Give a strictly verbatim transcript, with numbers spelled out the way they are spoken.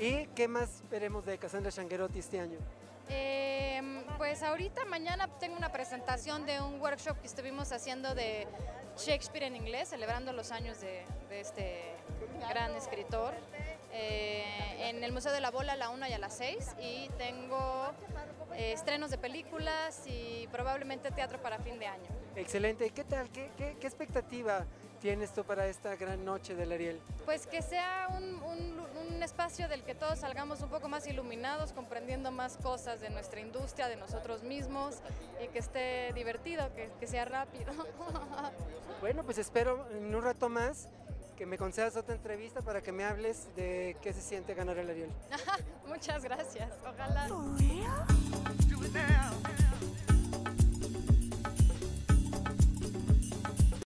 ¿Y qué más veremos de Cassandra Changuerotti este año? Eh, pues ahorita mañana tengo una presentación de un workshop que estuvimos haciendo de Shakespeare en inglés, celebrando los años de, de este gran escritor, eh, en el Museo de la Bola a la una y a las seis, y tengo eh, estrenos de películas y probablemente teatro para fin de año. Excelente. ¿Qué tal? ¿Qué, qué, qué expectativa tienes tú para esta gran noche del Ariel? Pues que sea un, un, un espacio del que todos salgamos un poco más iluminados, comprendiendo más cosas de nuestra industria, de nosotros mismos, y que esté divertido, que, que sea rápido. Bueno, pues espero en un rato más que me concedas otra entrevista para que me hables de qué se siente ganar el Ariel. Muchas gracias, ojalá. For real? Do it now.